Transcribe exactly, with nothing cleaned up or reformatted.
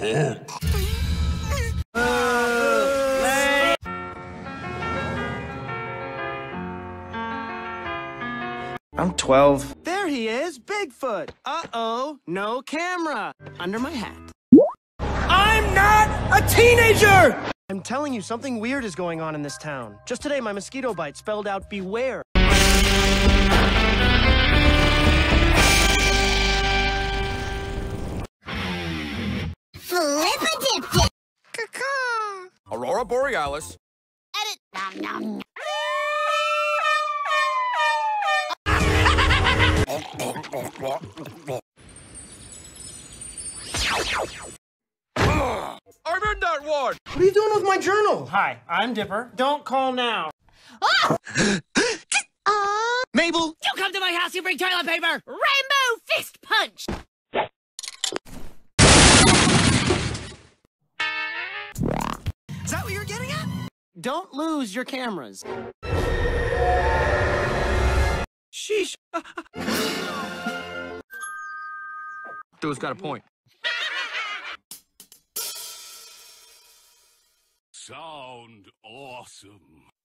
I'm twelve. There he is, Bigfoot. Uh-oh, no camera. Under my hat. I'm not a teenager! I'm telling you, something weird is going on in this town. Just today, my mosquito bite spelled out beware. Flip-a-dip-dip. Aurora Borealis. Edit. Nom, nom. I'm in that one! What are you doing with my journal? Hi, I'm Dipper. Don't call now. Oh! Mabel! You come to my house, you bring toilet paper! Rainbow fist punch! Is that what you're getting at? Don't lose your cameras. Sheesh. Dude's got a point. Sound awesome.